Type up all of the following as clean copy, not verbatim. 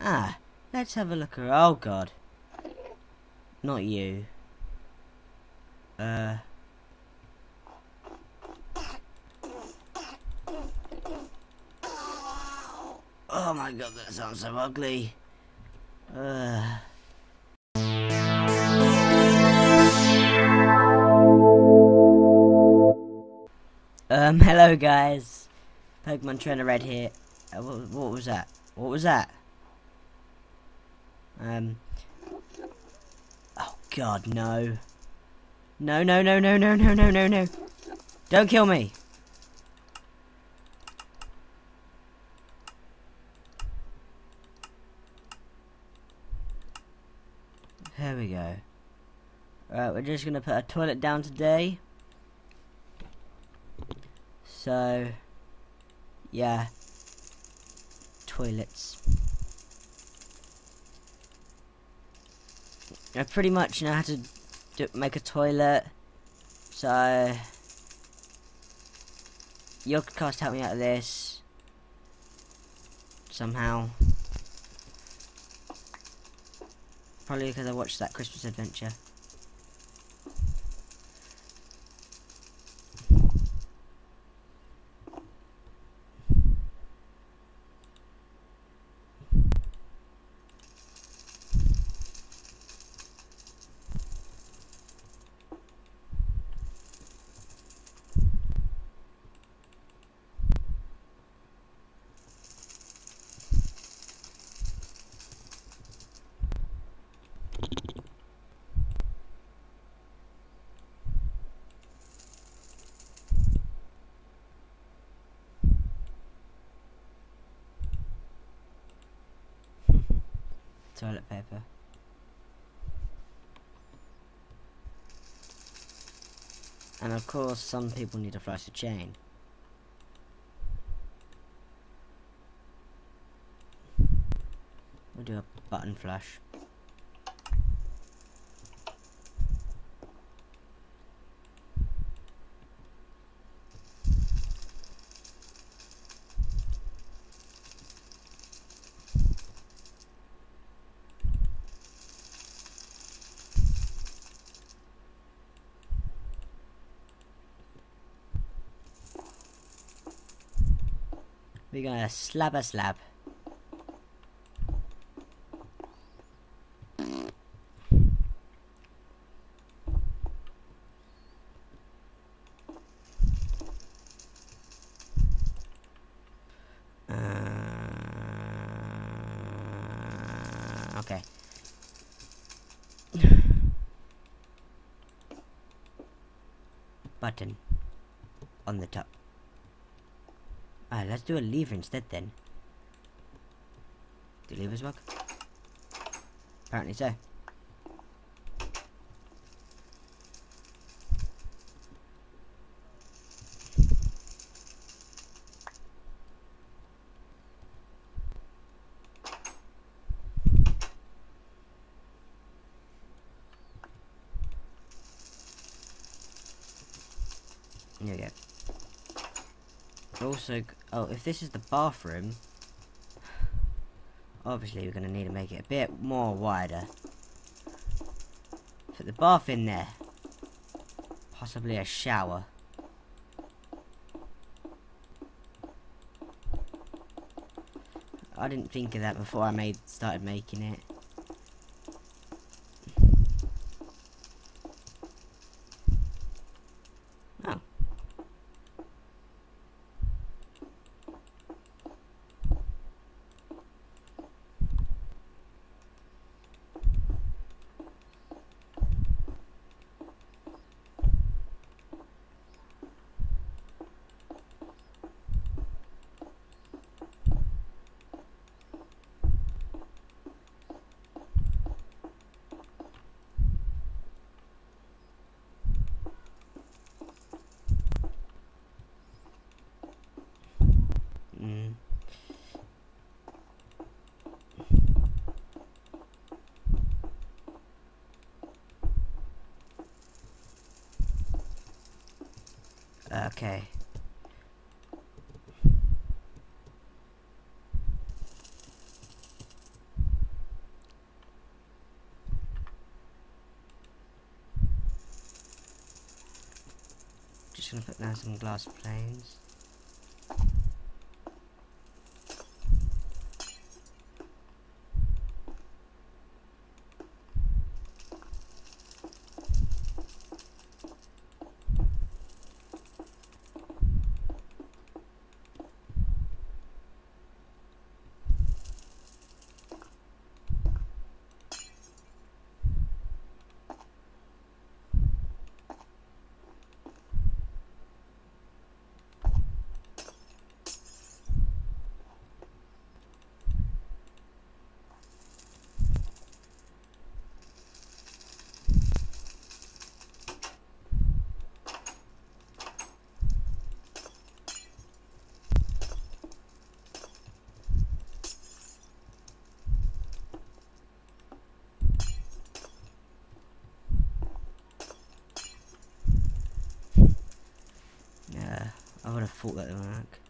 Let's have a look around. Oh god. Not you. Oh my god, that sounds so ugly. Hello guys. Pokemon Trainer Red here. What was that? What was that? Oh god, no. No, no, no, no, no, no, no, no, no. Don't kill me. There we go. Alright, we're just gonna put a toilet down today. So, yeah. Toilets. I pretty much know how to make a toilet. So, Yogcast helped me out of this. Somehow. Probably because I watched that Christmas Adventure. Toilet paper. And of course, some people need to flush the chain. We'll do a button flush. We're gonna slab a slab. Okay. Button on the top. Let's do a lever instead then. Do levers work? Apparently so. There we go. Also, oh, if this is the bathroom, obviously we're going to need to make it a bit more wider. Put the bath in there. Possibly a shower. I didn't think of that before I started making it. Oh. Okay. just gonna put down some glass planes. I would have thought that would work.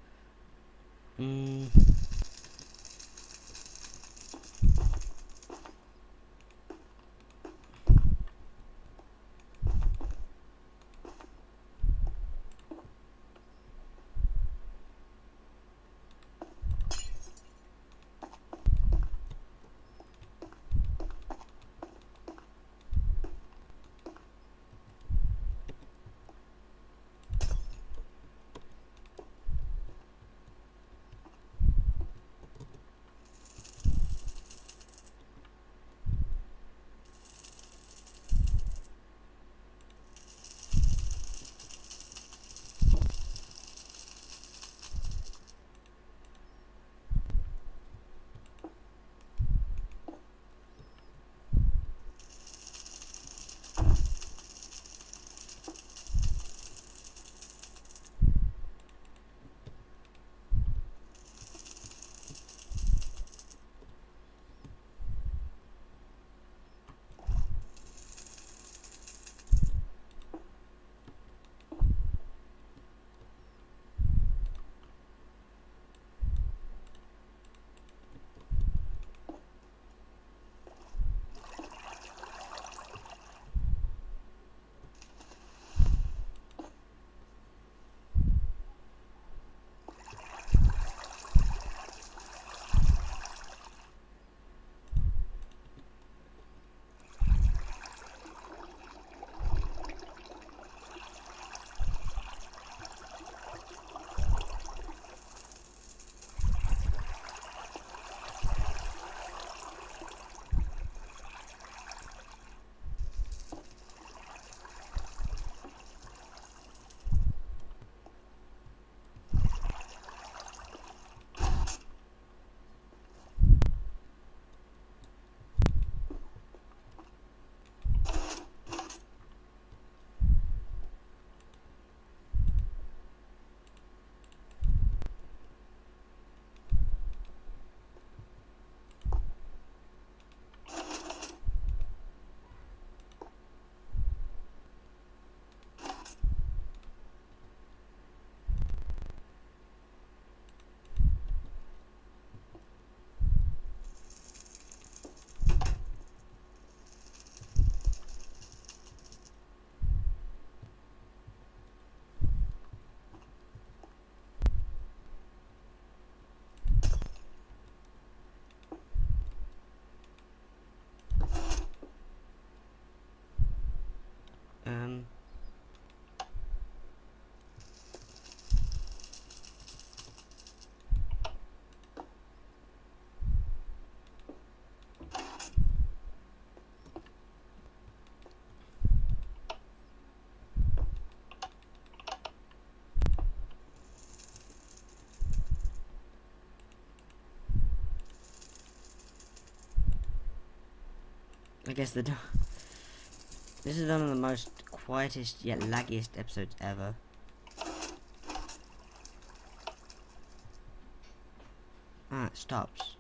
I guess this is one of the most quietest yet laggiest episodes ever. Ah, it stops.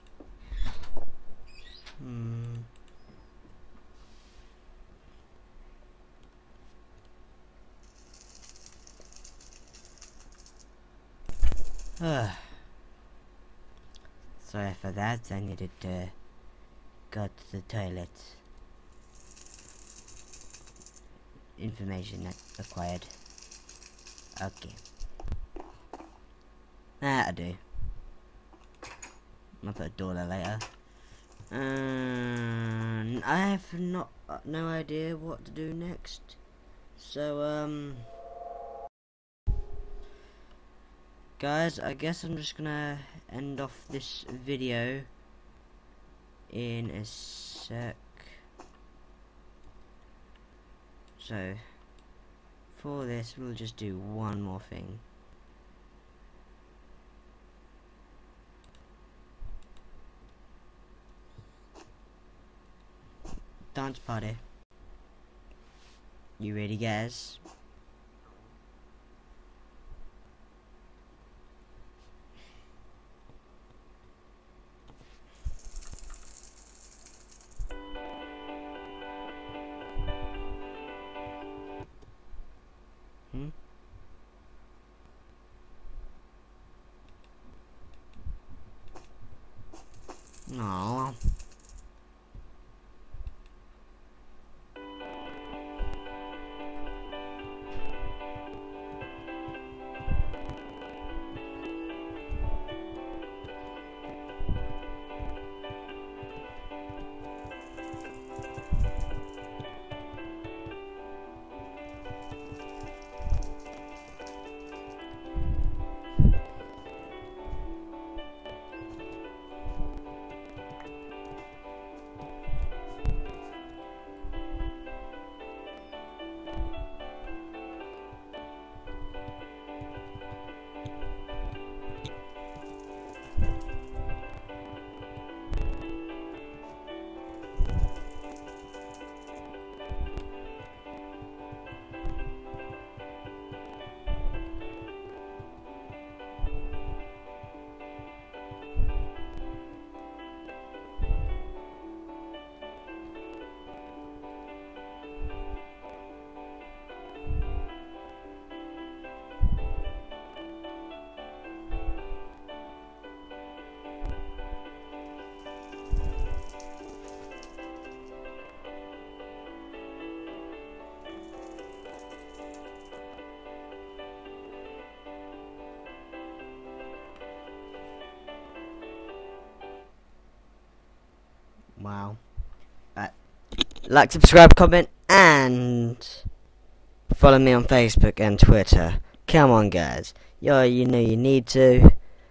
Sorry for that, I needed to go to the toilet. Information acquired. Okay. That'll do. I'll put a door there later. I have no idea what to do next. So, guys, I guess I'm just gonna end off this video in a sec. So, for this, we'll just do one more thing. Dance party. You ready, guys? No. Wow. Like, subscribe, comment, and follow me on Facebook and Twitter. Come on, guys. Yo, you know you need to.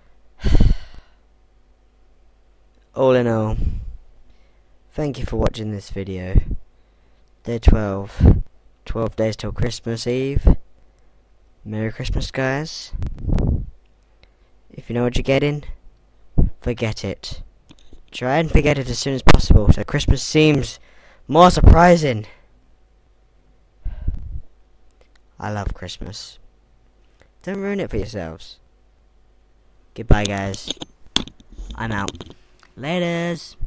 All in all, thank you for watching this video. Day 12. 12 days till Christmas Eve. Merry Christmas, guys. If you know what you're getting, forget it. Try and forget it as soon as possible, so Christmas seems more surprising. I love Christmas. Don't ruin it for yourselves. Goodbye, guys. I'm out. Laters.